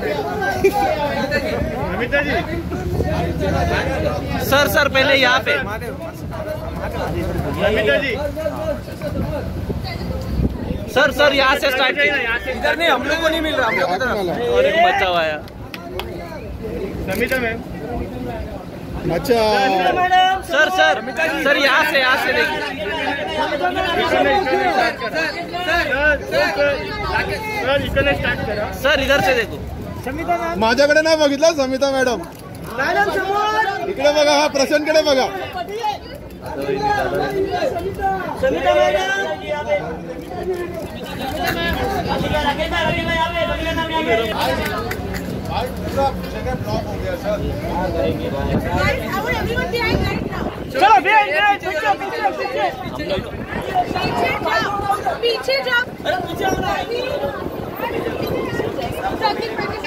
समिता जी sir पहले यहाँ पे समिता जी सर यहाँ से स्टार्ट कीजिए। इधर नहीं, हम लोग को नहीं मिल रहा, हम लोग की तरफ। और एक बच्चा हुआ है। समिता मैम अच्छा सर यहाँ से देखिए। इकडे स्टार्ट करा सर इधर से देखो। माझ्याकडे नाही बघितलं समिता मॅडम, इकडे बघा, हा प्रशांतकडे बघा। ब्लॉक हो गया सर। चलो पीछे जाओ।